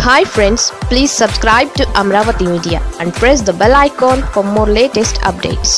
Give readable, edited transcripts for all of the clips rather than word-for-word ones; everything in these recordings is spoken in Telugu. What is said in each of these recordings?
Hi friends, please subscribe to Amravati Media and press the bell icon for more latest updates.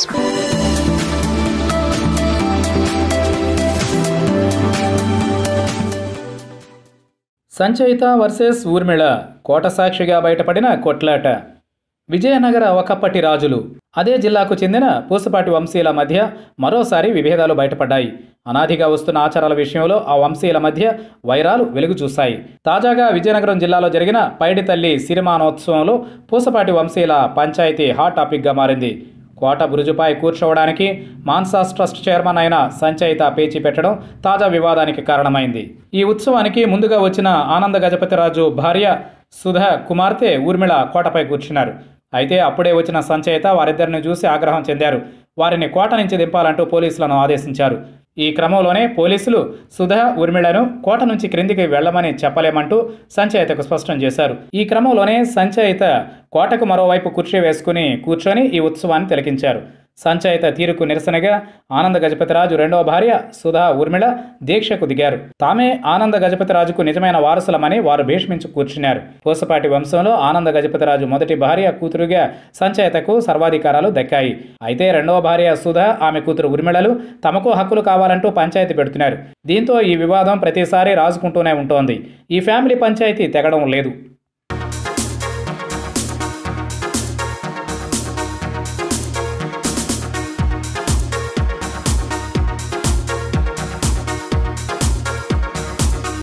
Sanchaita versus Urmila కోట సాక్షిగా బయటపడిన కొట్లాట. విజయనగర ఒకప్పటి రాజులు, అదే జిల్లాకు చెందిన పూసపాటి వంశీయుల మధ్య మరోసారి విభేదాలు బయటపడ్డాయి. అనాదిగా వస్తున్న ఆచారాల విషయంలో ఆ వంశీయుల మధ్య వైరాలు వెలుగు చూశాయి. తాజాగా విజయనగరం జిల్లాలో జరిగిన పైడితల్లి సిరిమానోత్సవంలో పూసపాటి వంశీయుల పంచాయతీ హాట్ టాపిక్గా మారింది. కోట బురుజుపై కూర్చోవడానికి మాన్సాస్ ట్రస్ట్ చైర్మన్ అయిన సంచయిత పేచీ పెట్టడం తాజా వివాదానికి కారణమైంది. ఈ ఉత్సవానికి ముందుగా వచ్చిన ఆనంద గజపతిరాజు భార్య సుధా కుమార్తె ఊర్మిళ కోటపై కూర్చున్నారు. అయితే అప్పుడే వచ్చిన సంచయిత వారిద్దరిని చూసి ఆగ్రహం చెందారు. వారిని కోట నుంచి దింపాలంటూ పోలీసులను ఆదేశించారు. ఈ క్రమంలోనే పోలీసులు సుధా ఊర్మిళను కోట నుంచి క్రిందికి వెళ్లమని చెప్పలేమంటూ సంచయితకు స్పష్టం చేశారు. ఈ క్రమంలోనే సంచయిత కోటకు మరోవైపు కుర్చీ వేసుకుని కూర్చొని ఈ ఉత్సవాన్ని తిలకించారు. సంచయిత తీరుకు నిరసనగా ఆనంద గజపతిరాజు రెండవ భార్య సుధా ఊర్మిళ దీక్షకు దిగారు. తామే ఆనంద గజపతిరాజుకు నిజమైన వారసులమని వారు భీష్మించి కూర్చున్నారు. పూసపాటి వంశంలో ఆనంద గజపతిరాజు మొదటి భార్య కూతురుగా సంచయితకు సర్వాధికారాలు దక్కాయి. అయితే రెండవ భార్య సుధా, ఆమె కూతురు ఊర్మిళలు తమకు హక్కులు కావాలంటూ పంచాయతీ పెడుతున్నారు. దీంతో ఈ వివాదం ప్రతిసారి రాజుకుంటూనే ఉంటోంది. ఈ ఫ్యామిలీ పంచాయతీ తెగడం లేదు.